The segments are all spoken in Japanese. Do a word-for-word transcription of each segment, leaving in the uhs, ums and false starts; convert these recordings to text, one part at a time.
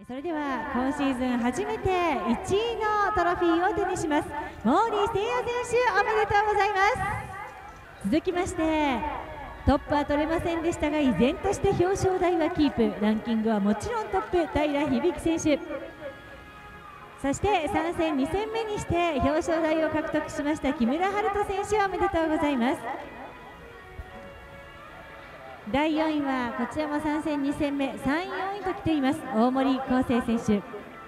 それでは今シーズン初めていちいのトロフィーを手にします毛利誠也選手、おめでとうございます。続きましてトップは取れませんでしたが依然として表彰台はキープ、ランキングはもちろんトップ平響選手、そしてさん戦に戦目にして表彰台を獲得しました木村遥人選手、おめでとうございます。だいよんいはこちらもさん戦に戦目さんい、よんいと来ています大森康生選手、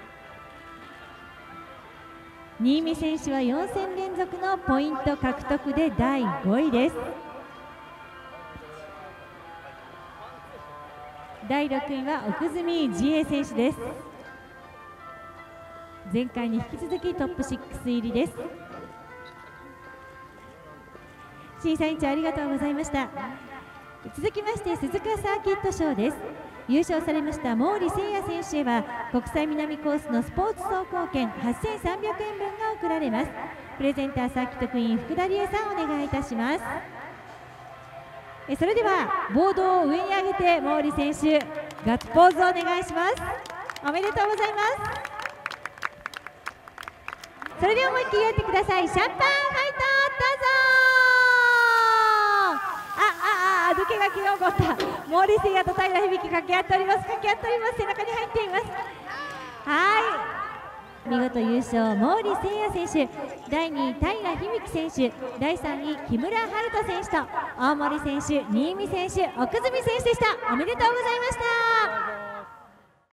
新見選手はよん戦連続のポイント獲得でだいごいです。だいろくいは奥住慈英選手です。前回に引き続きトップろく入りです。審査委員長ありがとうございました。続きまして鈴鹿サーキットショーです。優勝されました毛利誠也選手へは国際南コースのスポーツ走行券はっせんさんびゃくえんぶんが贈られます。プレゼンターサーキットクイーン福田理恵さん、お願いいたします。えそれではボードを上に上げて毛利選手ガッツポーズをお願いします。おめでとうございます。それでは思いっきりやってください。シャンパンファイト、どうぞ。あああ抜けがきが起こった。毛利誠也と平響掛け合っております。掛け合っております。背中に入っています。はい見事優勝毛利誠也選手、だいにい平響選手、だいさんい木村遥人選手と大森選手、新見選手、奥住選手でした。おめでとうございました。